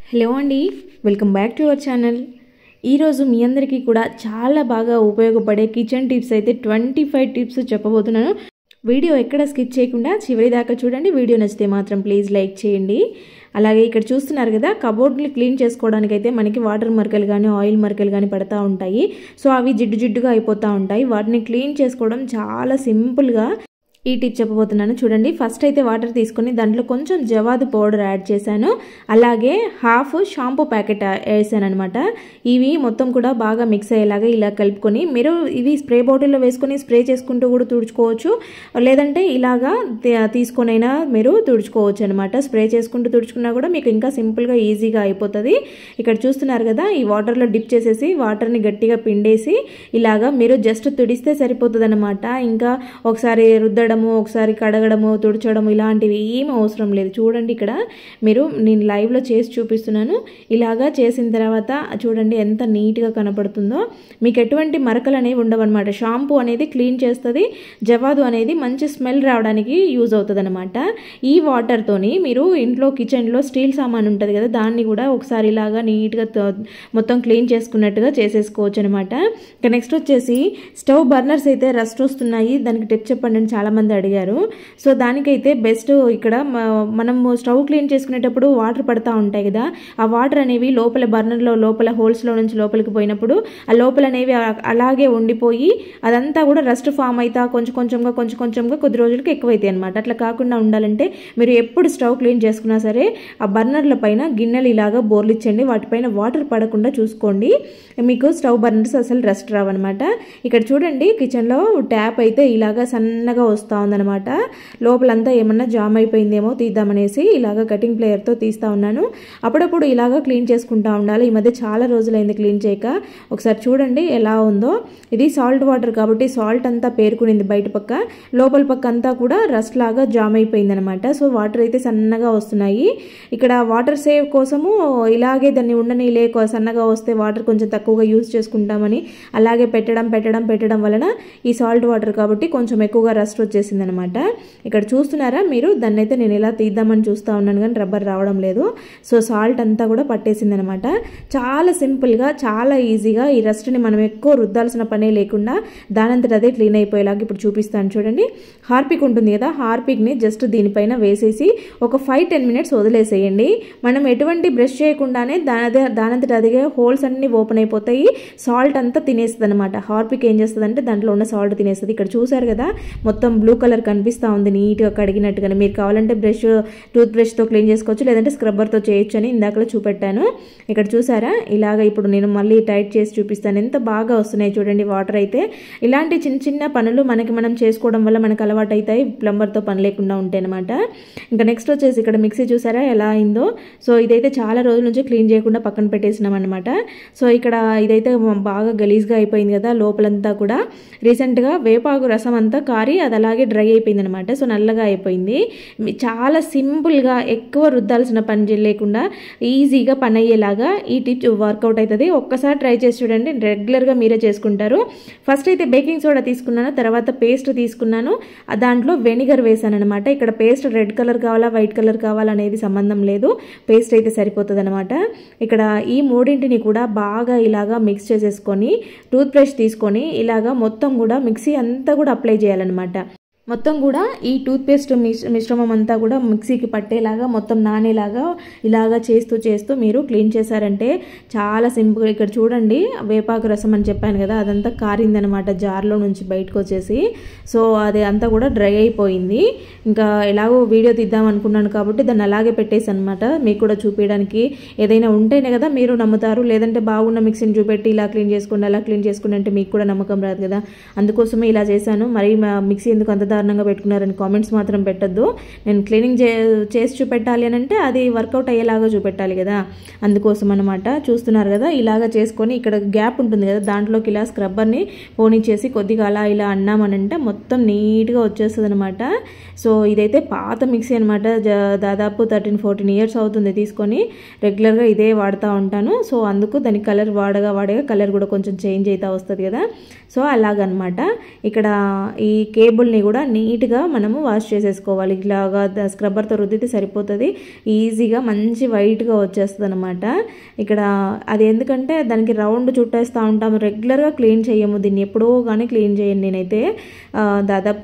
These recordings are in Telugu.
హలో అండి, welcome back to our channel. ఈరోజు మీ అందరికీ కూడా చాలా బాగా ఉపయోగపడే కిచెన్ టిప్స్ అయితే 25 టిప్స్ చెప్పబోతున్నాను. వీడియో ఎక్కడ స్కిప్ చేయకుండా చివరి దాకా చూడండి. వీడియో నచ్చితే మాత్రం ప్లీజ్ లైక్ చేయండి. అలాగే ఇక్కడ చూస్తున్నారు కదా, కబోర్డ్ని క్లీన్ చేసుకోవడానికి అయితే మనకి వాటర్ మరకలు కానీ ఆయిల్ మరకలు కానీ పడతా ఉంటాయి. సో అవి జిడ్డుగా అయిపోతూ ఉంటాయి. వాటిని క్లీన్ చేసుకోవడం చాలా సింపుల్గా ఈ టిప్ చెప్పబోతున్నాను. చూడండి, ఫస్ట్ అయితే వాటర్ తీసుకొని దాంట్లో కొంచెం జవాదు పౌడర్ యాడ్ చేశాను. అలాగే హాఫ్ షాంపూ ప్యాకెట్ వేసాను అనమాట. ఇవి మొత్తం కూడా బాగా మిక్స్ అయ్యేలాగా ఇలా కలుపుకొని మీరు ఇవి స్ప్రే బాటిల్లో వేసుకొని స్ప్రే చేసుకుంటూ కూడా తుడుచుకోవచ్చు. లేదంటే ఇలాగా తీసుకొనైనా మీరు తుడుచుకోవచ్చు అనమాట. స్ప్రే చేసుకుంటూ తుడుచుకున్నా కూడా మీకు ఇంకా సింపుల్గా ఈజీగా అయిపోతుంది. ఇక్కడ చూస్తున్నారు కదా, ఈ వాటర్లో డిప్ చేసేసి వాటర్ని గట్టిగా పిండేసి ఇలాగా మీరు జస్ట్ తుడిస్తే సరిపోతుంది అనమాట. ఇంకా ఒకసారి రుద్దడం, ఒకసారి కడగడము, తుడచడం ఇలాంటివి ఏమీ అవసరం లేదు. చూడండి, ఇక్కడ నేను లైవ్లో చేసి చూపిస్తున్నాను. ఇలాగా చేసిన తర్వాత చూడండి ఎంత నీట్గా కనపడుతుందో. మీకు ఎటువంటి మరకలు అనేవి ఉండవన్నమాట. షాంపూ అనేది క్లీన్ చేస్తుంది, జవాదు అనేది మంచి స్మెల్ రావడానికి యూజ్ అవుతుంది అనమాట. ఈ వాటర్తోని మీరు ఇంట్లో కిచెన్లో స్టీల్ సామాన్ ఉంటుంది కదా, దాన్ని కూడా ఒకసారి ఇలాగా నీట్గా మొత్తం క్లీన్ చేసుకున్నట్టుగా చేసేసుకోవచ్చు అనమాట. ఇక నెక్స్ట్ వచ్చేసి స్టవ్ బర్నర్స్ అయితే రస్ట్ వస్తున్నాయి, దానికి టిప్ చెప్పండి అని చాలా మంది అడిగారు. సో దానికైతే బెస్ట్, ఇక్కడ మనం స్టవ్ క్లీన్ చేసుకునేటప్పుడు వాటర్ పడతా ఉంటాయి కదా, ఆ వాటర్ అనేవి లోపల బర్నర్లో లోపల హోల్స్లో నుంచి లోపలికి పోయినప్పుడు ఆ లోపల అనేవి అలాగే ఉండిపోయి అదంతా కూడా రస్ట్ ఫామ్ అవుతా కొంచెం కొంచెంగా కొద్ది రోజులకి ఎక్కువైతాయి అనమాట. అట్లా కాకుండా ఉండాలంటే మీరు ఎప్పుడు స్టవ్ క్లీన్ చేసుకున్నా సరే ఆ బర్నర్ల పైన గిన్నెలు ఇలాగా బోర్లు ఇచ్చండి. వాటిపైన వాటర్ పడకుండా చూసుకోండి, మీకు స్టవ్ బర్నర్స్ అసలు రస్ట్ రావన్నమాట. ఇక్కడ చూడండి, కిచెన్లో ట్యాప్ అయితే ఇలాగా సన్నగా వస్తూ ఉందన్నమాట. లోపలంతా ఏమన్నా జామ్ అయిపోయిందేమో తీద్దామనేసి ఇలాగా కటింగ్ ప్లేయర్తో తీస్తూ ఉన్నాను. అప్పుడప్పుడు ఇలాగా క్లీన్ చేసుకుంటూ ఉండాలి. ఈ మధ్య చాలా రోజులైంది క్లీన్ చేయక. ఒకసారి చూడండి ఎలా ఉందో. ఇది సాల్ట్ వాటర్ కాబట్టి సాల్ట్ అంతా పేరుకునింది బయట పక్క, లోపల పక్క అంతా కూడా రస్ట్ లాగా జామ్ అయిపోయింది అనమాట. సో వాటర్ అయితే సన్నగా వస్తున్నాయి. ఇక్కడ వాటర్ సేవ్ కోసము ఇలాగే దాన్ని ఉండని సన్నగా వస్తే వాటర్ కొంచెం తక్కువగా యూజ్ చేసుకుంటామని అలాగే పెట్టడం వలన ఈ సాల్ట్ వాటర్ కాబట్టి కొంచెం ఎక్కువగా రస్ట్ వచ్చేసింది అనమాట. ఇక్కడ చూస్తున్నారా మీరు, దాన్ని అయితే నేను ఇలా తీద్దామని చూస్తూ ఉన్నాను కానీ రబ్బర్ రావడం లేదు. సో సాల్ట్ అంతా కూడా పట్టేసింది అనమాట. చాలా సింపుల్గా, చాలా ఈజీగా ఈ రస్ట్ని మనం ఎక్కువ రుద్దాల్సిన పనే లేకుండా దానంతట అదే క్లీన్ అయిపోయేలాగా ఇప్పుడు చూపిస్తాను. చూడండి, హార్పిక్ ఉంటుంది కదా, హార్పిక్ని జస్ట్ దీనిపైన వేసేసి ఒక 5-10 మినిట్స్ వదిలేసేయండి. మనం ఎటువంటి బ్రష్ చేయకుండానే దానంతట అదిగే హోల్స్ అన్ని ఓపెన్ అయిపోతాయి. సాల్ట్ అంతా తినేస్తుంది అనమాట. హార్పిక్ ఏం చేస్తుంది అంటే దాంట్లో ఉన్న సాల్ట్ తినేస్తుంది. ఇక్కడ చూసారు కదా, మొత్తం బ్లూ కలర్ కనిపిస్తూ ఉంది నీట్గా కడిగినట్టుగానే. మీరు కావాలంటే టూత్ బ్రష్తో క్లీన్ చేసుకోవచ్చు, లేదంటే స్క్రబ్బర్తో చేయొచ్చు అని ఇందాకలో చూపెట్టాను. ఇక్కడ చూసారా, ఇలాగ ఇప్పుడు నేను మళ్ళీ టైట్ చేసి చూపిస్తాను. ఎంత బాగా వస్తున్నాయి చూడండి వాటర్ అయితే. ఇలాంటి చిన్న పనులు మనం చేసుకోవడం వల్ల మనకు అలవాటు అవుతాయి, ప్లంబర్తో పని లేకుండా ఉంటాయి అనమాట. ఇంకా నెక్స్ట్ వచ్చేసి ఇక్కడ మిక్సీ చూసారా ఎలా అయిందో. సో ఇదైతే చాలా రోజుల నుంచి క్లీన్ చేయకుండా పక్కన పెట్టేసినాం అనమాట. సో ఇక్కడ ఇదైతే బాగా గలీజ్గా అయిపోయింది కదా లోపలంతా కూడా. రీసెంట్గా వేపాకు రసం అంతా కారి అది అలాగే డ్రై అయిపోయింది అనమాట. సో నల్లగా అయిపోయింది. చాలా సింపుల్గా ఎక్కువ రుద్దాల్సిన పని లేకుండా ఈజీగా పని అయ్యేలాగా ఈ టిప్ వర్కౌట్ అవుతుంది. ఒక్కసారి ట్రై చేసి చూడండి, రెగ్యులర్గా మీరే చేసుకుంటారు. ఫస్ట్ అయితే బేకింగ్ సోడా తీసుకున్నాను, తర్వాత పేస్ట్ తీసుకున్నాను, దాంట్లో వెనిగర్ వేసాను అనమాట. ఇక్కడ పేస్ట్ రెడ్ కలర్ కావాలా వైట్ కలర్ కావాలా అనేది సంబంధం లేదు, పేస్ట్ అయితే సరిపోతుంది అనమాట. ఇక్కడ ఈ మూడింటిని కూడా బాగా ఇలాగా మిక్స్ చేసేసుకొని టూత్ బ్రష్ తీసుకొని ఇలాగా మొత్తం కూడా మిక్సీ అంతా కూడా అప్లై చేయాలన్నమాట. మొత్తం కూడా ఈ టూత్పేస్ట్ మిశ్రమం అంతా కూడా మిక్సీకి పట్టేలాగా మొత్తం నానేలాగా ఇలాగా చేస్తూ మీరు క్లీన్ చేశారంటే చాలా సింపుల్. ఇక్కడ చూడండి, వేపాకు రసం అని చెప్పాను కదా, అదంతా కారిందనమాట జార్లో నుంచి బయటకు వచ్చేసి. సో అది అంతా కూడా డ్రై అయిపోయింది. ఇంకా ఎలాగో వీడియో తీద్దాం అనుకున్నాను కాబట్టి దాన్ని అలాగే పెట్టేసి అనమాట, మీకు కూడా చూపించడానికి. ఏదైనా ఉంటేనే కదా మీరు నమ్ముతారు, లేదంటే బాగున్న మిక్సీని చూపెట్టి ఇలా క్లీన్ చేసుకోండి అలా క్లీన్ చేసుకోండి అంటే మీకు కూడా నమ్మకం రాదు కదా. అందుకోసమే ఇలా చేశాను. మరి మిక్సీ ఎందుకు అంత దారుణంగా పెట్టుకున్నారని కామెంట్స్ మాత్రం పెట్టద్దు. నేను క్లీనింగ్ చేసి చూపెట్టాలి అని అంటే అది వర్కౌట్ అయ్యేలాగా చూపెట్టాలి కదా, అందుకోసం అనమాట. చూస్తున్నారు కదా, ఇలాగా చేసుకొని ఇక్కడ గ్యాప్ ఉంటుంది కదా, దాంట్లోకి ఇలా స్క్రబ్బర్ని పోనిచ్చేసి కొద్దిగా అలా ఇలా అన్నామనంటే మొత్తం నీట్గా వచ్చేస్తుంది అనమాట. సో ఇదైతే పాత మిక్సీ అనమాట, దాదాపు 13-14 ఇయర్స్ అవుతుంది తీసుకొని. రెగ్యులర్గా ఇదే వాడుతూ ఉంటాను. సో అందుకు దాని కలర్ వాడగా కలర్ కూడా కొంచెం చేంజ్ అవుతూ వస్తుంది కదా. సో అలాగనమాట. ఇక్కడ ఈ కేబుల్ని కూడా కూడా నీట్గా మనము వాష్ చేసేసుకోవాలి. ఇలాగా స్క్రబ్బర్తో రుద్దితే సరిపోతుంది, ఈజీగా మంచి వైట్గా వచ్చేస్తుంది అనమాట. ఇక్కడ అది ఎందుకంటే దానికి రౌండ్ చుట్టేస్తూ ఉంటాము, రెగ్యులర్గా క్లీన్ చేయము దీన్ని, ఎప్పుడో కానీ క్లీన్ చేయను నేనైతే. దాదాపు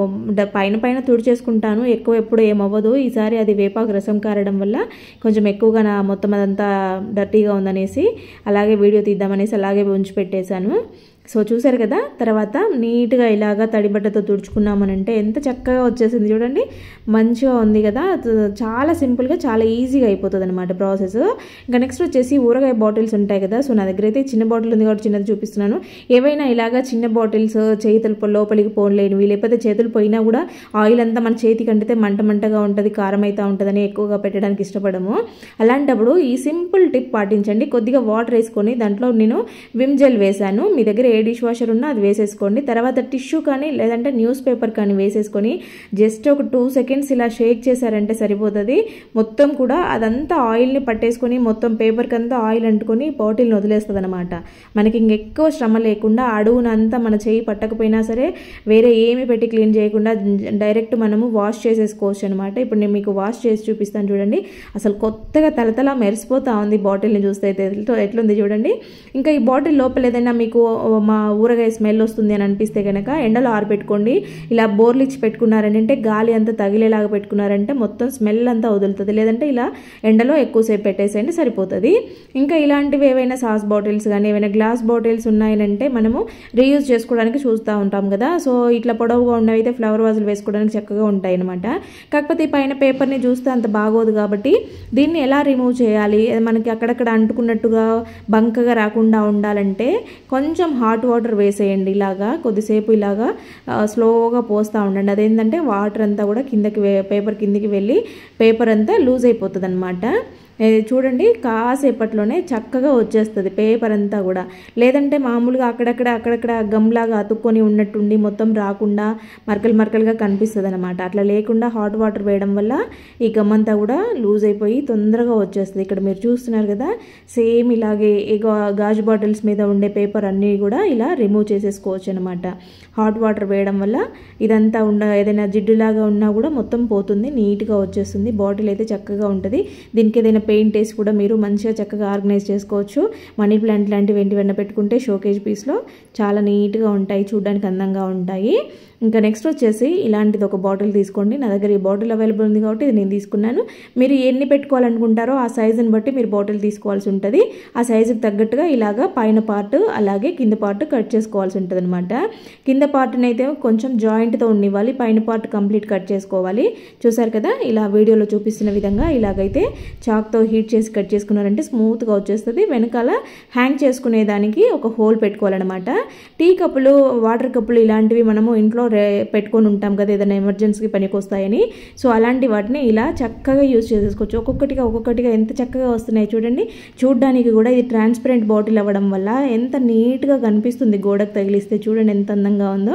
పైన తుడిచేసుకుంటాను, ఎక్కువ ఎప్పుడు ఏమవ్వదు. ఈసారి అది వేపాకు రసం కారడం వల్ల కొంచెం ఎక్కువగా మొత్తం అదంతా డర్టీగా ఉందనేసి అలాగే వీడియో తీద్దామనేసి అలాగే ఉంచి పెట్టేశాను. సో చూసారు కదా, తర్వాత నీట్గా ఇలాగా తడిబట్టతో తుడుచుకున్నామనంటే ఎంత చక్కగా వచ్చేసింది చూడండి, మంచిగా ఉంది కదా. చాలా సింపుల్గా చాలా ఈజీగా అయిపోతుంది అనమాట ప్రాసెస్. ఇంకా నెక్స్ట్ వచ్చేసి ఊరగాయ బాటిల్స్ ఉంటాయి కదా, సో నా దగ్గర అయితే చిన్న బాటిల్ ఉంది కాబట్టి చిన్నది చూపిస్తున్నాను. ఏవైనా ఇలాగా చిన్న బాటిల్స్ చేతులు లోపలికి పోలేనివి, లేకపోతే చేతులు పోయినా కూడా ఆయిల్ అంతా మన చేతికి అంటితే మంటగా ఉంటుంది, కారం అయితే ఉంటుందని ఎక్కువగా పెట్టడానికి ఇష్టపడము. అలాంటప్పుడు ఈ సింపుల్ టిప్ పాటించండి. కొద్దిగా వాటర్ వేసుకొని దాంట్లో నేను విమ్ జెల్ వేసాను, మీ దగ్గర ఏ డిష్ వాషర్ ఉన్నా అది వేసేసుకోండి. తర్వాత టిష్యూ కానీ లేదంటే న్యూస్ పేపర్ కానీ వేసేసుకొని జస్ట్ ఒక 2 seconds ఇలా షేక్ చేశారంటే సరిపోతుంది. మొత్తం కూడా అదంతా ఆయిల్ని పట్టేసుకొని మొత్తం పేపర్కి అంతా ఆయిల్ అంటుకొని బాటిల్ని వదిలేస్తుంది అనమాట. మనకి ఇంకెక్కువ శ్రమ లేకుండా అడుగునంతా మన చేయి పట్టకపోయినా సరే వేరే ఏమి పెట్టి క్లీన్ చేయకుండా డైరెక్ట్ మనము వాష్ చేసేసుకోవచ్చు అనమాట. ఇప్పుడు నేను మీకు వాష్ చేసి చూపిస్తాను చూడండి, అసలు కొత్తగా తలతలా మెరిసిపోతా ఉంది బాటిల్ని చూస్తే అయితే ఎట్లుంది చూడండి. ఇంకా ఈ బాటిల్ లోపల ఏదైనా మీకు మా ఊరగాయ స్మెల్ వస్తుంది అని అనిపిస్తే కనుక ఎండలో ఆరబెట్టుకోండి. ఇలా బోర్లు ఇచ్చి పెట్టుకున్నారంటే గాలి అంతా తగిలేలాగా పెట్టుకున్నారంటే మొత్తం స్మెల్ అంతా వదులుతుంది. లేదంటే ఇలా ఎండలో ఎక్కువసేపు పెట్టేసేయండి సరిపోతుంది. ఇంకా ఇలాంటివి ఏవైనా సాస్ బాటిల్స్ కానీ ఏవైనా గ్లాస్ బాటిల్స్ ఉన్నాయనంటే మనము రీయూజ్ చేసుకోవడానికి చూస్తూ ఉంటాం కదా. సో ఇట్లా పొడవుగా ఉన్నవైతే ఫ్లవర్ వాజులు వేసుకోవడానికి చక్కగా ఉంటాయి అనమాట. కాకపోతే ఈ పైన పేపర్ని చూస్తే అంత బాగోదు కాబట్టి దీన్ని ఎలా రిమూవ్ చేయాలి, మనకి అక్కడక్కడ అంటుకున్నట్టుగా బంకగా రాకుండా ఉండాలంటే కొంచెం హాట్ వాటర్ వేసేయండి. ఇలాగా కొద్దిసేపు ఇలాగా స్లోగా పోస్తూ ఉండండి. అదేంటంటే వాటర్ అంతా కూడా పేపర్ కిందికి వెళ్ళి పేపర్ అంతా లూజ్ అయిపోతుంది అనమాట. చూడండి కాసేపట్లోనే చక్కగా వచ్చేస్తుంది పేపర్ అంతా కూడా. లేదంటే మామూలుగా అక్కడక్కడ గమ్లాగా అతుక్కొని ఉన్నట్టుండి మొత్తం రాకుండా మరకలుగా కనిపిస్తుంది అనమాట. అట్లా లేకుండా హాట్ వాటర్ వేయడం వల్ల ఈ గమ్ అంతా కూడా లూజ్ అయిపోయి తొందరగా వచ్చేస్తుంది. ఇక్కడ మీరు చూస్తున్నారు కదా, సేమ్ ఇలాగే గాజు బాటిల్స్ మీద ఉండే పేపర్ అన్నీ కూడా ఇలా రిమూవ్ చేసేసుకోవచ్చు అనమాట. హాట్ వాటర్ వేయడం వల్ల ఇదంతా ఏదైనా జిడ్డులాగా ఉన్నా కూడా మొత్తం పోతుంది, నీట్గా వచ్చేస్తుంది. బాటిల్ అయితే చక్కగా ఉంటుంది. దీనికి ఏదైనా పెయింట్ వేసి కూడా మీరు మంచిగా చక్కగా ఆర్గనైజ్ చేసుకోవచ్చు. మనీ ప్లాంట్ లాంటివి ఏంటివన్నా పెట్టుకుంటే షోకేజ్ పీస్లో చాలా నీట్గా ఉంటాయి, చూడడానికి అందంగా ఉంటాయి. ఇంకా నెక్స్ట్ వచ్చేసి ఇలాంటిది ఒక బాటిల్ తీసుకోండి. నా దగ్గర ఈ బాటిల్ అవైలబుల్ ఉంది కాబట్టి ఇది నేను తీసుకున్నాను. మీరు ఎన్ని పెట్టుకోవాలనుకుంటారో ఆ సైజుని బట్టి మీరు బాటిల్ తీసుకోవాల్సి ఉంటుంది. ఆ సైజుకి తగ్గట్టుగా ఇలాగా పైన పార్ట్ అలాగే కింద పార్ట్ కట్ చేసుకోవాల్సి ఉంటుంది అనమాట. కింద పార్ట్ని అయితే కొంచెం జాయింట్తో ఉండివ్వాలి, పైన పార్ట్ కంప్లీట్ కట్ చేసుకోవాలి. చూసారు కదా, ఇలా వీడియోలో చూపిస్తున్న విధంగా ఇలాగైతే చాక్తో హీట్ చేసి కట్ చేసుకున్నారంటే స్మూత్గా వచ్చేస్తుంది. వెనకాల హ్యాంగ్ చేసుకునేదానికి ఒక హోల్ పెట్టుకోవాలన్నమాట. టీ కప్పులు, వాటర్ కప్పులు ఇలాంటివి మనము ఇంట్లో పెట్టుకొని ఉంటాం కదా, ఏదైనా ఎమర్జెన్సీకి పనికి వస్తాయని. సో అలాంటి వాటిని ఇలా చక్కగా యూజ్ చేసేసుకోవచ్చు. ఒక్కొక్కటిగా ఎంత చక్కగా వస్తున్నాయి చూడండి. చూడడానికి కూడా ఇది ట్రాన్స్పరెంట్ బాటిల్ అవ్వడం వల్ల ఎంత నీట్గా కనిపిస్తుంది, గోడకు తగిలిస్తే చూడండి ఎంత అందంగా ఉందో.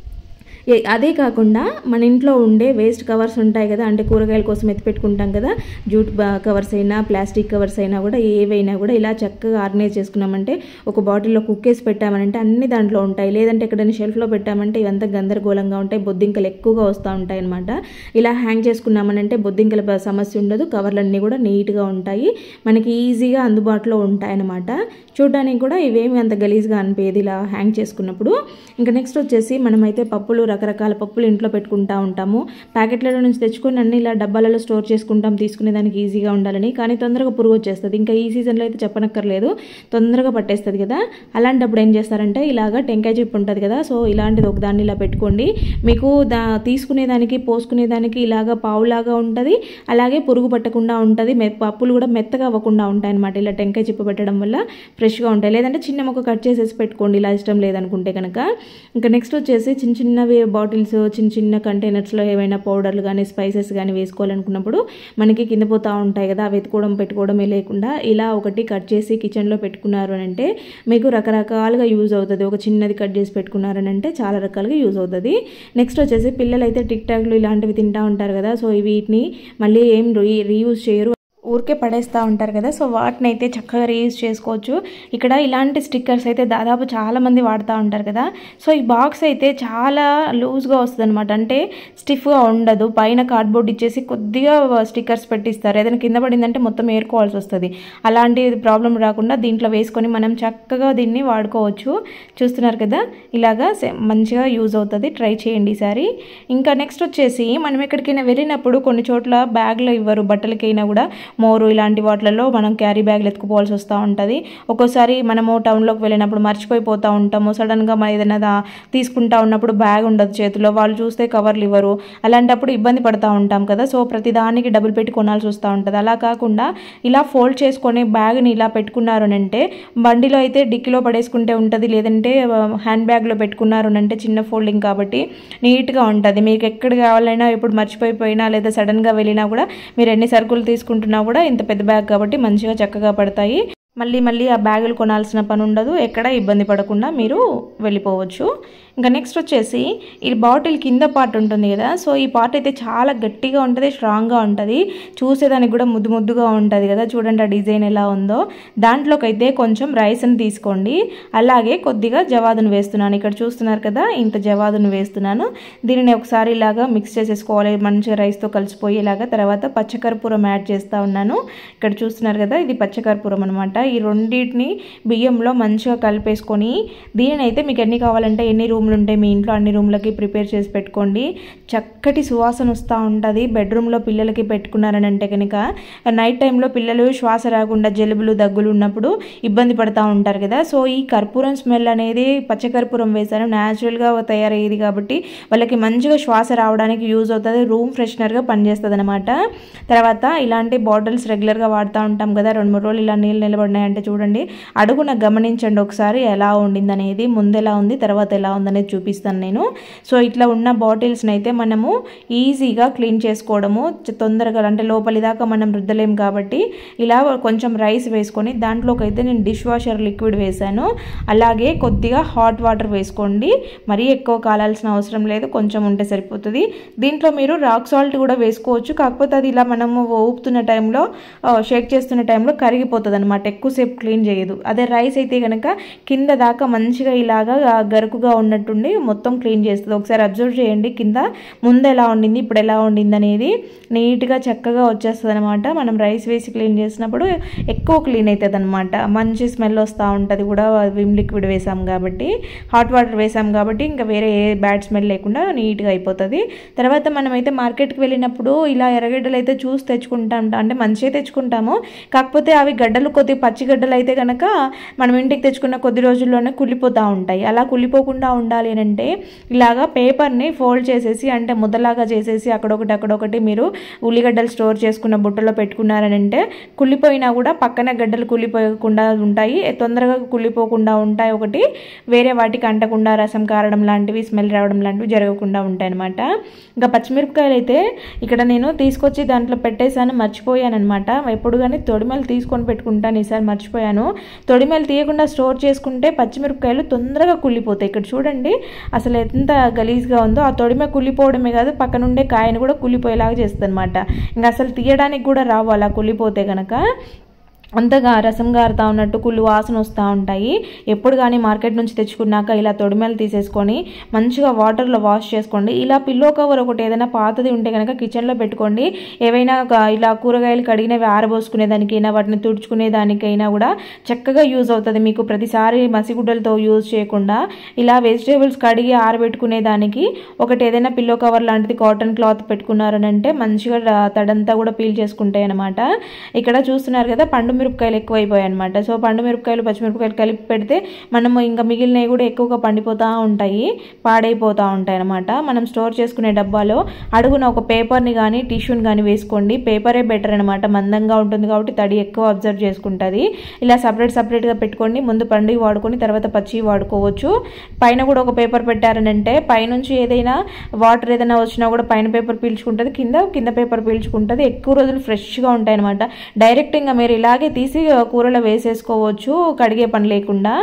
అదే కాకుండా మన ఇంట్లో ఉండే వేస్ట్ కవర్స్ ఉంటాయి కదా, అంటే కూరగాయల కోసం ఎత్తి పెట్టుకుంటాం కదా, జూట్ కవర్స్ అయినా ప్లాస్టిక్ కవర్స్ అయినా కూడా ఏవైనా కూడా ఇలా చక్కగా ఆర్గనైజ్ చేసుకున్నామంటే ఒక బాటిల్లో కుక్కేసి పెట్టామనంటే అన్ని దాంట్లో ఉంటాయి. లేదంటే ఎక్కడైనా షెల్ఫ్లో పెట్టామంటే ఇవంతా గందరగోళంగా ఉంటాయి, బొద్దింకలు ఎక్కువగా వస్తూ ఉంటాయి అనమాట. ఇలా హ్యాంగ్ చేసుకున్నామనంటే బొద్దింకల సమస్య ఉండదు, కవర్లన్నీ కూడా నీట్గా ఉంటాయి, మనకి ఈజీగా అందుబాటులో ఉంటాయి అన్నమాట. చూడడానికి కూడా ఇవేమి అంత గలీజ్గా అనిపించేది ఇలా హ్యాంగ్ చేసుకున్నప్పుడు. ఇంకా నెక్స్ట్ వచ్చేసి మనమైతే పప్పులు, రకరకాల పప్పులు ఇంట్లో పెట్టుకుంటూ ఉంటాము. ప్యాకెట్లలో నుంచి తెచ్చుకొని అన్ని ఇలా డబ్బాలలో స్టోర్ చేసుకుంటాం, తీసుకునేదానికి ఈజీగా ఉండాలని. కానీ తొందరగా పురుగు వచ్చేస్తుంది. ఇంకా ఈ సీజన్లో అయితే చెప్పనక్కర్లేదు, తొందరగా పట్టేస్తుంది కదా. అలాంటప్పుడు ఏం చేస్తారంటే ఇలాగ టెంకాయ చిప్ ఉంటుంది కదా, సో ఇలాంటిది ఒక దాన్ని ఇలా పెట్టుకోండి. మీకు తీసుకునేదానికి పోసుకునేదానికి ఇలాగ పావులాగా ఉంటుంది, అలాగే పురుగు పట్టకుండా ఉంటుంది, పప్పులు కూడా మెత్తగా అవ్వకుండా ఉంటాయి అనమాట. ఇలా టెంకాయ చిప్ పెట్టడం వల్ల ఫ్రెష్గా ఉంటాయి. లేదంటే చిన్న ముక్క కట్ చేసేసి పెట్టుకోండి ఇలా ఇష్టం లేదనుకుంటే కనుక. ఇంకా నెక్స్ట్ వచ్చేసి చిన్నవి బాటిల్స్, చిన్న కంటైనర్స్లో ఏమైనా పౌడర్లు కానీ స్పైసెస్ కానీ వేసుకోవాలనుకున్నప్పుడు మనకి కింద పోతూ ఉంటాయి కదా, అవి పెట్టుకోవడమే లేకుండా ఇలా ఒకటి కట్ చేసి కిచెన్లో పెట్టుకున్నారు అని అంటే మీకు రకరకాలుగా యూజ్ అవుతుంది. ఒక చిన్నది కట్ చేసి పెట్టుకున్నారని అంటే చాలా రకాలుగా యూజ్ అవుతుంది. నెక్స్ట్ వచ్చేసి పిల్లలు అయితే టిక్ టాక్లు ఇలాంటివి తింటూ ఉంటారు కదా, సో వీటిని మళ్ళీ ఏం రీయూజ్ చేయరు. ఊరికే పడేస్తూ ఉంటారు కదా, సో వాటిని అయితే చక్కగా రీయూజ్ చేసుకోవచ్చు. ఇక్కడ ఇలాంటి స్టిక్కర్స్ అయితే దాదాపు చాలామంది వాడుతూ ఉంటారు కదా. సో ఈ బాక్స్ అయితే చాలా లూజ్గా వస్తుంది అనమాట, అంటే స్టిఫ్గా ఉండదు. పైన కార్డ్బోర్డ్ ఇచ్చేసి కొద్దిగా స్టిక్కర్స్ పెట్టిస్తారు, ఏదైనా కింద పడిందంటే మొత్తం ఏరుకోవాల్సి వస్తుంది. అలాంటి ప్రాబ్లం రాకుండా దీంట్లో వేసుకొని మనం చక్కగా దీన్ని వాడుకోవచ్చు. చూస్తున్నారు కదా, ఇలాగా మంచిగా యూజ్ అవుతుంది. ట్రై చేయండి ఈసారి. ఇంకా నెక్స్ట్ వచ్చేసి మనం ఎక్కడికైనా వెళ్ళినప్పుడు కొన్ని చోట్ల బ్యాగ్లో ఇవ్వరు, బట్టలకైనా కూడా మోరు ఇలాంటి వాటిలలో మనం క్యారీ బ్యాగ్లు ఎత్తుకుపోవాల్సి వస్తూ ఉంటుంది. ఒక్కోసారి మనము టౌన్లోకి వెళ్ళినప్పుడు మర్చిపోయిపోతూ ఉంటాము, సడన్గా మనం ఏదైనా తీసుకుంటా ఉన్నప్పుడు బ్యాగ్ ఉండదు చేతిలో, వాళ్ళు చూస్తే కవర్లు ఇవ్వరు, అలాంటప్పుడు ఇబ్బంది పడుతూ ఉంటాం కదా. సో ప్రతిదానికి డబ్బులు పెట్టి కొనాల్సి వస్తూ ఉంటుంది. అలా కాకుండా ఇలా ఫోల్డ్ చేసుకొని బ్యాగ్ని ఇలా పెట్టుకున్నారు అంటే బండిలో అయితే డిక్కీలో పడేసుకుంటే ఉంటుంది, లేదంటే హ్యాండ్ బ్యాగ్లో పెట్టుకున్నారు అంటే చిన్న ఫోల్డింగ్ కాబట్టి నీట్గా ఉంటుంది. మీకు ఎక్కడ కావాలైనా ఇప్పుడు మర్చిపోయిపోయినా లేదా సడన్గా వెళ్ళినా కూడా మీరు ఎన్ని సరుకులు తీసుకుంటున్నా కూడా ఇంత పెద్ద బ్యాగ్ కాబట్టి మంచిగా చక్కగా పడతాయి. మళ్ళీ ఆ బ్యాగులు కొనాల్సిన పని ఉండదు, ఎక్కడ ఇబ్బంది పడకుండా మీరు వెళ్ళిపోవచ్చు. ఇంకా నెక్స్ట్ వచ్చేసి ఈ బాటిల్ కింద పార్ట్ ఉంటుంది కదా, సో ఈ పార్ట్ అయితే చాలా గట్టిగా ఉంటుంది, స్ట్రాంగ్గా ఉంటుంది, చూసేదానికి కూడా ముద్దుగా ఉంటుంది కదా. చూడండి ఆ డిజైన్ ఎలా ఉందో. దాంట్లోకి అయితే కొంచెం రైస్ని తీసుకోండి, అలాగే కొద్దిగా జవాదును వేస్తున్నాను. ఇక్కడ చూస్తున్నారు కదా, ఇంత జవాదును వేస్తున్నాను. దీనిని ఒకసారి ఇలాగా మిక్స్ చేసేసుకోవాలి, మంచిగా రైస్తో కలిసిపోయేలాగా. తర్వాత పచ్చకర్పూరం యాడ్ చేస్తూ ఉన్నాను. ఇక్కడ చూస్తున్నారు కదా, ఇది పచ్చకర్పూరం అనమాట. ఈ రెండింటిని బియ్యంలో మంచిగా కలిపేసుకొని దీనిని అయితే మీకు ఎన్ని కావాలంటే ఎన్ని రూమ్లు ఉంటే మీ ఇంట్లో అన్ని రూమ్లకి ప్రిపేర్ చేసి పెట్టుకోండి. చక్కటి సువాసన వస్తూ ఉంటుంది. బెడ్రూమ్లో పిల్లలకి పెట్టుకున్నారని అంటే కనుక నైట్ టైంలో పిల్లలు శ్వాస రాకుండా జలుబులు దగ్గులు ఉన్నప్పుడు ఇబ్బంది పడుతూ ఉంటారు కదా. సో ఈ కర్పూరం స్మెల్ అనేది పచ్చకర్పూరం వేశాను, న్యాచురల్గా తయారయ్యేది కాబట్టి వాళ్ళకి మంచిగా శ్వాస రావడానికి యూజ్ అవుతుంది, రూమ్ ఫ్రెషనర్గా పనిచేస్తుంది అనమాట. తర్వాత ఇలాంటి బాటిల్స్ రెగ్యులర్గా వాడుతూ ఉంటాం కదా, 2-3 రోజులు ఇలా నీళ్ళు నిలబడినాయంటే చూడండి అడుగున గమనించండి ఒకసారి ఎలా ఉండింది అనేది, ముందు ఎలా ఉంది తర్వాత ఎలా ఉందనేది చూపిస్తాను నేను. సో ఇట్లా ఉన్న బాటిల్స్ని అయితే మనము ఈజీగా క్లీన్ చేసుకోవడము తొందరగా, అంటే లోపలి దాకా మనం రుద్దలేం కాబట్టి ఇలా కొంచెం రైస్ వేసుకొని దాంట్లోకి అయితే నేను డిష్ వాషర్ లిక్విడ్ వేసాను, అలాగే కొద్దిగా హాట్ వాటర్ వేసుకోండి. మరీ ఎక్కువ కాలాల్సిన అవసరం లేదు, కొంచెం ఉంటే సరిపోతుంది. దీంట్లో మీరు రాక్ సాల్ట్ కూడా వేసుకోవచ్చు, కాకపోతే అది ఇలా మనము ఊపుతున్న టైంలో షేక్ చేస్తున్న టైంలో కరిగిపోతుంది అనమాట, ఎక్కువసేపు క్లీన్ చేయదు. అదే రైస్ అయితే కనుక కింద దాకా మంచిగా ఇలాగా గరుకుగా ఉన్నట్టుండి మొత్తం క్లీన్ చేస్తుంది. ఒకసారి అబ్జర్వ్ చేయండి, కింద ముందు ఎలా ఉండింది ఇప్పుడు ఎలా ఉండింది అనేది నీట్గా చక్కగా వచ్చేస్తుంది అనమాట. మనం రైస్ వేసి క్లీన్ చేసినప్పుడు ఎక్కువ క్లీన్ అవుతుంది అనమాట, మంచి స్మెల్ వస్తూ ఉంటుంది కూడా. విమ్ లిక్విడ్ వేసాం కాబట్టి, హాట్ వాటర్ వేసాం కాబట్టి ఇంకా వేరే ఏ బ్యాడ్ స్మెల్ లేకుండా నీట్గా అయిపోతుంది. తర్వాత మనమైతే మార్కెట్కి వెళ్ళినప్పుడు ఇలా ఎర్రగడ్డలు అయితే చూసి తెచ్చుకుంటాం, అంటే మంచిగా తెచ్చుకుంటాము, కాకపోతే అవి గడ్డలు కొద్దిగా పచ్చి గడ్డలు అయితే కనుక మనం ఇంటికి తెచ్చుకున్న కొద్ది రోజుల్లోనే కుళ్ళిపోతూ ఉంటాయి. అలా కుళ్ళిపోకుండా ఉండాలి అని అంటే ఇలాగా పేపర్ని ఫోల్డ్ చేసేసి, అంటే ముద్దలాగా చేసేసి అక్కడొకటి మీరు ఉల్లిగడ్డలు స్టోర్ చేసుకున్న బుట్టలో పెట్టుకున్నారని అంటే కుళ్ళిపోయినా కూడా పక్కన గడ్డలు కుళ్ళిపోకుండా ఉంటాయి, తొందరగా కుళ్ళిపోకుండా ఉంటాయి. ఒకటి వేరే వాటికి అంటకుండా రసం కారడం లాంటివి, స్మెల్ రావడం లాంటివి జరగకుండా ఉంటాయి అనమాట. ఇంకా పచ్చిమిరపకాయలు అయితే ఇక్కడ నేను తీసుకొచ్చి దాంట్లో పెట్టేశాను, మర్చిపోయాను అనమాట. ఎప్పుడు కానీ తొడిమలు తీసుకొని పెట్టుకుంటాను, ఈసారి మర్చిపోయాను. తొడిమలు తీయకుండా స్టోర్ చేసుకుంటే పచ్చిమిరపకాయలు తొందరగా కుళ్ళిపోతాయి. ఇక్కడ చూడండి అసలు ఎంత గలీజ్గా ఉందో. ఆ తొడిమ కుళ్ళిపోవడమే కాదు, పక్కనుండే కాయను కూడా కుళ్ళిపోయేలాగా చేస్తుంది అనమాట. ఇంకా అసలు తీయడానికి కూడా రావు అలా కుళ్ళిపోతే కనుక. అంతగా రసం గారుతూ ఉన్నట్టు కుళ్ళు వాసన వస్తూ ఉంటాయి. ఎప్పుడు కానీ మార్కెట్ నుంచి తెచ్చుకున్నాక ఇలా తొడిమెలు తీసేసుకొని మంచిగా వాటర్లో వాష్ చేసుకోండి. ఇలా పిల్లో కవర్ ఒకటి ఏదైనా పాతది ఉంటే కనుక కిచెన్లో పెట్టుకోండి. ఏవైనా ఇలా కూరగాయలు కడిగినవి ఆరబోసుకునేదానికైనా వాటిని తుడుచుకునేదానికైనా కూడా చక్కగా యూజ్ అవుతుంది మీకు. ప్రతిసారి మసిగుడ్డలతో యూజ్ చేయకుండా ఇలా వెజిటేబుల్స్ కడిగి ఆరబెట్టుకునేదానికి ఒకటి ఏదైనా పిల్లో కవర్ లాంటిది కాటన్ క్లాత్ పెట్టుకున్నారనంటే మంచిగా తడంతా కూడా పీల్ చేసుకుంటాయి అనమాట. ఇక్కడ చూస్తున్నారు కదా పండు మిరపకాయలు ఎక్కువైపోయాయి అనమాట. సో పండు మిరపకాయలు పచ్చిమిరపకాయలు కలిపి పెడితే మనము ఇంకా మిగిలినవి కూడా ఎక్కువగా పండిపోతూ ఉంటాయి, పాడైపోతూ ఉంటాయి అనమాట. మనం స్టోర్ చేసుకునే డబ్బాలో అడుగున ఒక పేపర్ని కానీ టిష్యూని కానీ వేసుకోండి. పేపరే బెటర్ అనమాట, మందంగా ఉంటుంది కాబట్టి తడి ఎక్కువ అబ్జర్వ్ చేసుకుంటుంది. ఇలా సపరేట్గా పెట్టుకోండి. ముందు పండుగ వాడుకొని తర్వాత పచ్చి వాడుకోవచ్చు. పైన కూడా ఒక పేపర్ పెట్టారనంటే పైనుంచి ఏదైనా వాటర్ ఏదైనా వచ్చినా కూడా పైన పేపర్ పీల్చుకుంటుంది, కింద పేపర్ పీల్చుకుంటుంది. ఎక్కువ రోజులు ఫ్రెష్గా ఉంటాయి అనమాట. డైరెక్ట్ ఇంకా మీరు ఇలాగే తీసి కూరలో వేసేసుకోవచ్చు కడిగే పని లేకుండా.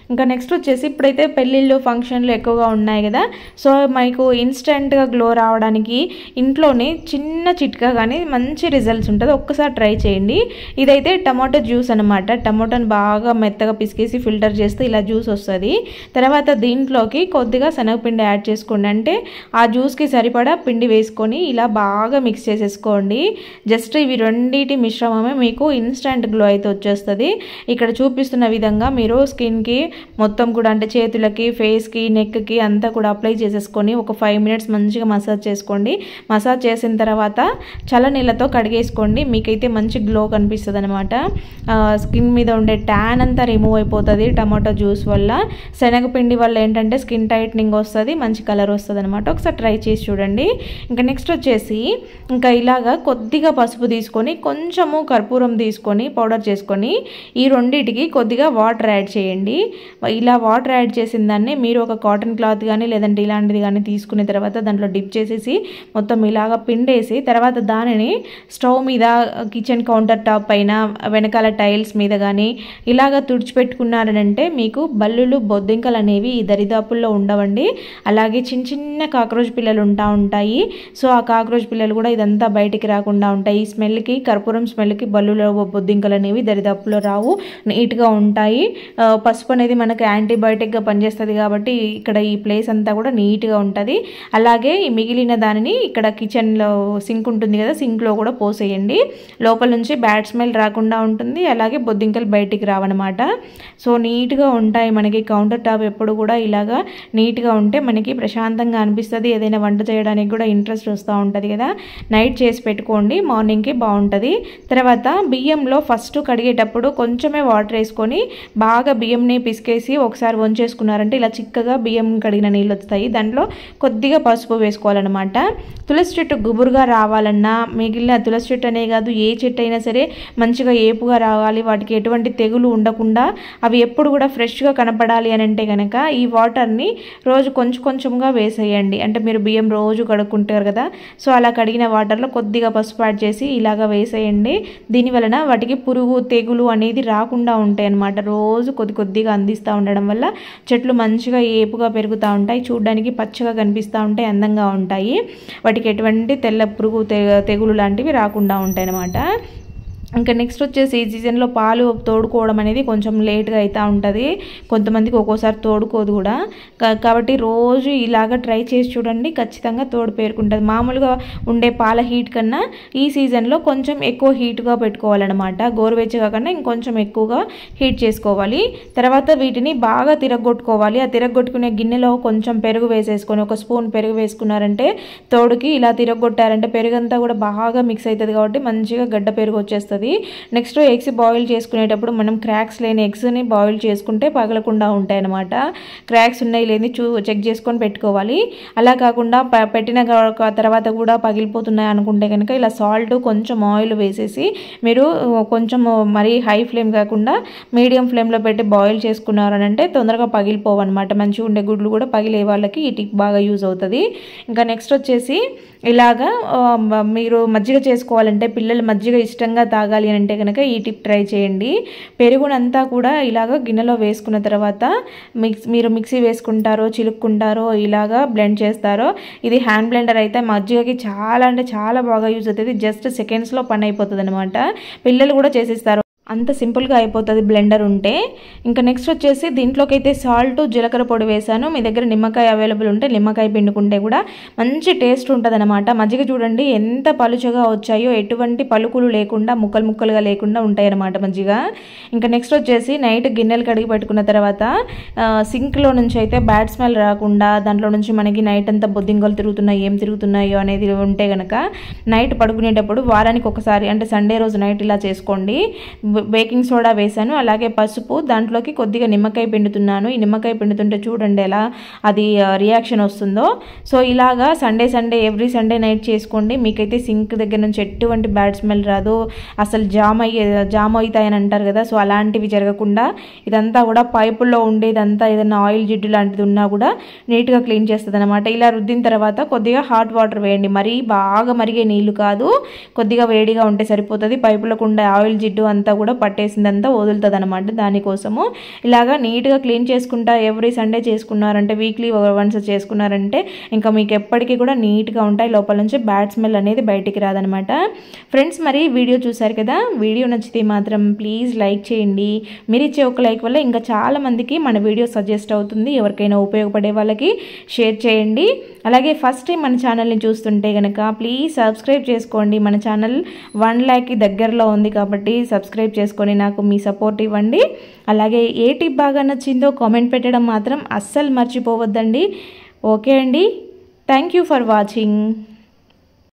ఇంకా నెక్స్ట్ వచ్చేసి ఇప్పుడైతే పెళ్ళిళ్ళు ఫంక్షన్లు ఎక్కువగా ఉన్నాయి కదా, సో మీకు ఇన్స్టెంట్గా గ్లో రావడానికి ఇంట్లోనే చిన్న చిట్కా కానీ మంచి రిజల్ట్స్ ఉంటుంది, ఒక్కసారి ట్రై చేయండి. ఇదైతే టమాటో జ్యూస్ అనమాట. టమాటోని బాగా మెత్తగా పిసికేసి ఫిల్టర్ చేస్తే ఇలా జ్యూస్ వస్తుంది. తర్వాత దీంట్లోకి కొద్దిగా శనగపిండి యాడ్ చేసుకోండి, అంటే ఆ జ్యూస్కి సరిపడా పిండి వేసుకొని ఇలా బాగా మిక్స్ చేసేసుకోండి. జస్ట్ ఇవి రెండింటి మిశ్రమమే మీకు ఇన్స్టెంట్ గ్లో అయితే వచ్చేస్తుంది. ఇక్కడ చూపిస్తున్న విధంగా మీరు స్కిన్కి మొత్తం కూడా అంటే చేతులకి, ఫేస్కి, నెక్కి అంతా కూడా అప్లై చేసేసుకొని ఒక 5 మినిట్స్ మంచిగా మసాజ్ చేసుకోండి. మసాజ్ చేసిన తర్వాత చల్లనీళ్ళతో కడిగేసుకోండి, మీకైతే మంచి గ్లో కనిపిస్తుంది అనమాట. స్కిన్ మీద ఉండే ట్యాన్ అంతా రిమూవ్ అయిపోతుంది టమాటో జ్యూస్ వల్ల. శనగపిండి వల్ల ఏంటంటే స్కిన్ టైట్నింగ్ వస్తుంది, మంచి కలర్ వస్తుంది అనమాట. ఒకసారి ట్రై చేసి చూడండి. ఇంకా నెక్స్ట్ వచ్చేసి ఇంకా ఇలాగా కొద్దిగా పసుపు తీసుకొని కొంచెము కర్పూరం తీసుకొని పౌడర్ చేసుకొని ఈ రెండింటికి కొద్దిగా వాటర్ యాడ్ చేయండి. ఇలా వాటర్ యాడ్ చేసిన దాన్ని మీరు ఒక కాటన్ క్లాత్ కానీ లేదంటే ఇలాంటిది కానీ తీసుకున్న తర్వాత దాంట్లో డిప్ చేసేసి మొత్తం ఇలాగ పిండేసి తర్వాత దానిని స్టవ్ మీద, కిచెన్ కౌంటర్ టాప్ పైన, వెనకాల టైల్స్ మీద కానీ ఇలాగ తుడిచిపెట్టుకున్నారనంటే మీకు బల్లులు, బొద్దింకలు అనేవి ఈ దరిదాపుల్లో ఉండవండి. అలాగే చిన్న చిన్న కాక్రోచ్ పిల్లలు ఉంటాయి. సో ఆ కాక్రోచ్ పిల్లలు కూడా ఇదంతా బయటికి రాకుండా ఉంటాయి. ఈ స్మెల్కి, కర్పూరం స్మెల్కి బల్లులు, బొద్దింకలు అనేవి దరిదాపుల్లో రావు, నీట్గా ఉంటాయి. పసుపు అనేది మనకు యాంటీబయాటిక్గా పనిచేస్తుంది కాబట్టి ఇక్కడ ఈ ప్లేస్ అంతా కూడా నీట్గా ఉంటుంది. అలాగే ఈ మిగిలిన దానిని ఇక్కడ కిచెన్లో సింక్ ఉంటుంది కదా, సింక్లో కూడా పోసేయండి. లోపల నుంచి బ్యాడ్ స్మెల్ రాకుండా ఉంటుంది, అలాగే బొద్దింకలు బయటికి రావన్నమాట. సో నీట్గా ఉంటాయి మనకి కౌంటర్ టాప్ ఎప్పుడు కూడా ఇలాగా నీట్గా ఉంటే మనకి ప్రశాంతంగా అనిపిస్తుంది. ఏదైనా వంట చేయడానికి కూడా ఇంట్రెస్ట్ వస్తూ ఉంటుంది కదా. నైట్ చేసి పెట్టుకోండి, మార్నింగ్కి బాగుంటుంది. తర్వాత బియ్యంలో ఫస్ట్ కడిగేటప్పుడు కొంచెమే వాటర్ వేసుకొని బాగా బియ్యంని పిసికేసి ఒకసారి వంచేసుకున్నారంటే ఇలా చిక్కగా బియ్యం కడిగిన నీళ్ళు వస్తాయి. దాంట్లో కొద్దిగా పసుపు వేసుకోవాలన్నమాట. తులసి చెట్టు గుబురుగా రావాలన్నా, మిగిలిన తులసి చెట్టు అనే కాదు ఏ చెట్టు అయినా సరే మంచిగా ఏపుగా రావాలి, వాటికి ఎటువంటి తెగులు ఉండకుండా అవి ఎప్పుడు కూడా ఫ్రెష్గా కనపడాలి అని అంటే కనుక ఈ వాటర్ని రోజు కొంచెం కొంచెంగా వేసేయండి. అంటే మీరు బియ్యం రోజు కడుక్కుంటారు కదా, సో అలా కడిగిన వాటర్లో కొద్దిగా పసుపు యాడ్ చేసి ఇలాగ వేసేయండి. దీనివలన వాటికి పురుగు, తెగులు అనేది రాకుండా ఉంటాయి అన్నమాట. రోజు కొద్దిగా అందిస్తూ ఉండడం వల్ల చెట్లు మంచిగా ఏపుగా పెరుగుతూ ఉంటాయి, చూడడానికి పచ్చగా కనిపిస్తూ ఉంటాయి, అందంగా ఉంటాయి. వాటికి ఎటువంటి తెల్ల పురుగు, తెగులు లాంటివి రాకుండా ఉంటాయి అన్నమాట. ఇంకా నెక్స్ట్ వచ్చేసి ఈ సీజన్లో పాలు తోడుకోవడం అనేది కొంచెం లేట్గా అవుతూ ఉంటుంది, కొంతమందికి ఒక్కోసారి తోడుకోదు కూడా. కాబట్టి రోజు ఇలాగ ట్రై చేసి చూడండి, ఖచ్చితంగా తోడు పేరుకుంటుంది. మామూలుగా ఉండే పాల హీట్ కన్నా ఈ సీజన్లో కొంచెం ఎక్కువ హీట్గా పెట్టుకోవాలన్నమాట. గోరువెచ్చగా కన్నా ఇంకొంచెం ఎక్కువగా హీట్ చేసుకోవాలి. తర్వాత వీటిని బాగా తిరగొట్టుకోవాలి. ఆ తిరగొట్టుకునే గిన్నెలో కొంచెం పెరుగు వేసేసుకొని, ఒక స్పూన్ పెరుగు వేసుకున్నారంటే తోడుకి ఇలా తిరగొట్టారంటే పెరుగంతా కూడా బాగా మిక్స్ అవుతుంది కాబట్టి మంచిగా గడ్డ పెరుగు వచ్చేస్తుంది. నెక్స్ట్ ఎగ్స్ బాయిల్ చేసుకునేటప్పుడు మనం క్రాక్స్ లేని ఎగ్స్ని బాయిల్ చేసుకుంటే పగలకుండా ఉంటాయి అన్నమాట. క్రాక్స్ ఉన్నాయి లేని చెక్ చేసుకొని పెట్టుకోవాలి. అలా కాకుండా పెట్టిన తర్వాత కూడా పగిలిపోతున్నాయి అనుకుంటే కనుక ఇలా సాల్ట్, కొంచెం ఆయిల్ వేసేసి మీరు కొంచెం మరీ హై ఫ్లేమ్ కాకుండా మీడియం ఫ్లేమ్లో పెట్టి బాయిల్ చేసుకున్నారనంటే తొందరగా పగిలిపోవు అనమాట. మంచిగా ఉండే గుడ్లు కూడా పగిలే వాళ్ళకి ఈ టిప్ బాగా యూజ్ అవుతుంది. ఇంకా నెక్స్ట్ వచ్చేసి ఇలాగా మీరు మజ్జిగ చేసుకోవాలంటే, పిల్లలు మజ్జిగ ఇష్టంగా తాగాలి అంటే కనుక ఈ టిప్ ట్రై చేయండి. పెరుగునంతా కూడా ఇలాగ గిన్నెలో వేసుకున్న తర్వాత మీరు మిక్సీ వేసుకుంటారో, చిలుక్కుంటారో, ఇలాగా బ్లెండ్ చేస్తారో, ఇది హ్యాండ్ బ్లెండర్ అయితే మజ్జిగకి చాలా అంటే చాలా బాగా యూజ్ అవుతుంది. జస్ట్ సెకండ్స్లో పని అయిపోతుంది అనమాట. పిల్లలు కూడా చేసేస్తారు, అంత సింపుల్గా అయిపోతుంది బ్లెండర్ ఉంటే. ఇంకా నెక్స్ట్ వచ్చేసి దీంట్లోకి అయితే సాల్ట్, జీలకర్ర పొడి వేసాను. మీ దగ్గర నిమ్మకాయ అవైలబుల్ ఉంటే నిమ్మకాయ పిండుకుంటే కూడా మంచి టేస్ట్ ఉంటుంది అనమాట. మజ్జిగ చూడండి ఎంత పలుచగా వచ్చాయో, ఎటువంటి పలుకులు లేకుండా, ముక్కలుగా లేకుండా ఉంటాయి అనమాట మజ్జిగ. ఇంకా నెక్స్ట్ వచ్చేసి నైట్ గిన్నెలు కడిగి పెట్టుకున్న తర్వాత సింక్లో నుంచి అయితే బ్యాడ్ స్మెల్ రాకుండా, దాంట్లో నుంచి మనకి నైట్ అంతా బొద్దింకలు తిరుగుతున్నాయి, ఏం తిరుగుతున్నాయో అనేది ఉంటే కనుక నైట్ పడుకునేటప్పుడు వారానికి ఒకసారి అంటే సండే రోజు నైట్ ఇలా చేసుకోండి. బేకింగ్ సోడా వేసాను, అలాగే పసుపు, దాంట్లోకి కొద్దిగా నిమ్మకాయ పిండుతున్నాను. ఈ నిమ్మకాయ పిండుతుంటే చూడండి ఎలా అది రియాక్షన్ వస్తుందో. సో ఇలాగా సండే ఎవ్రీ నైట్ చేసుకోండి. మీకైతే సింక్ దగ్గర నుంచి ఎటువంటి బ్యాడ్ స్మెల్ రాదు, అసలు జామ్ అవుతాయని అంటారు కదా, సో అలాంటివి జరగకుండా ఇదంతా కూడా పైపుల్లో ఉండేదంతా ఏదైనా ఆయిల్ జిడ్డు లాంటిది ఉన్నా కూడా నీట్గా క్లీన్ చేస్తుంది అనమాట. ఇలా రుద్దిన తర్వాత కొద్దిగా హాట్ వాటర్ వేయండి, మరీ బాగా మరిగే నీళ్లు కాదు, కొద్దిగా వేడిగా ఉంటే సరిపోతుంది. పైపులకు ఉండే ఆయిల్ జిడ్డు అంతా కూడా కూడా పట్టేసిందంతా వదులుతుంది అనమాట. దానికోసము ఇలాగా నీట్గా క్లీన్ చేసుకుంటా ఎవ్రీ సండే చేసుకున్నారంటే, వీక్లీ వన్స్ చేసుకున్నారంటే ఇంకా మీకు ఎప్పటికీ కూడా నీట్గా ఉంటాయి. లోపల నుంచి బ్యాడ్ స్మెల్ అనేది బయటికి రాదనమాట. ఫ్రెండ్స్, మరి వీడియో చూసారు కదా, వీడియో నచ్చితే మాత్రం ప్లీజ్ లైక్ చేయండి. మీరు ఇచ్చే ఒక లైక్ వల్ల ఇంకా చాలా మందికి మన వీడియో సజెస్ట్ అవుతుంది. ఎవరికైనా ఉపయోగపడే వాళ్ళకి షేర్ చేయండి. అలాగే ఫస్ట్ టైం మన ఛానల్ని చూస్తుంటే కనుక ప్లీజ్ సబ్స్క్రైబ్ చేసుకోండి. మన ఛానల్ 1 lakh దగ్గరలో ఉంది కాబట్టి సబ్స్క్రైబ్ చేసుకొని నాకు మీ సపోర్ట్ ఇవ్వండి. అలాగే ఏ టిప్ బాగా నచ్చిందో కామెంట్ పెట్టడం మాత్రం అస్సలు మర్చిపోవద్దండి. ఓకే అండి, థ్యాంక్ యూ ఫర్ వాచింగ్.